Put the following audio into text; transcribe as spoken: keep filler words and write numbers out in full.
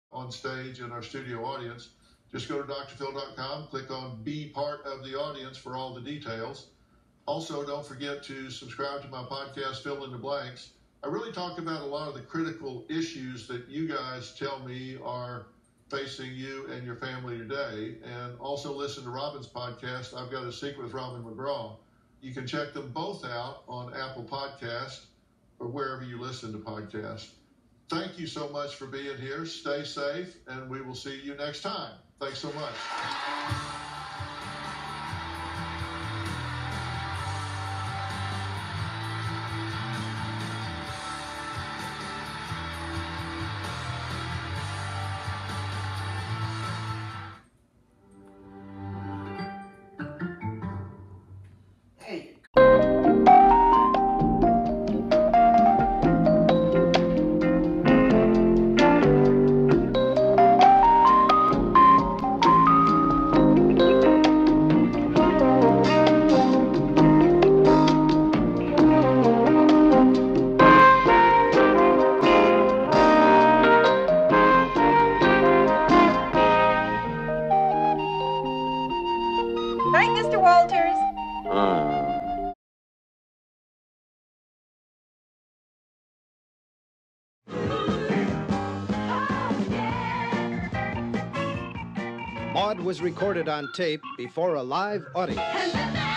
on stage in our studio audience. Just go to D R phil dot com, click on Be Part of the Audience for all the details. Also, don't forget to subscribe to my podcast, Fill in the Blanks. I really talk about a lot of the critical issues that you guys tell me are facing you and your family today. And also listen to Robin's podcast, I've Got a Secret with Robin McGraw. You can check them both out on Apple Podcasts or wherever you listen to podcasts. Thank you so much for being here. Stay safe, and we will see you next time. Thanks so much. Right, Mister Walters? Ah. Maude was recorded on tape before a live audience.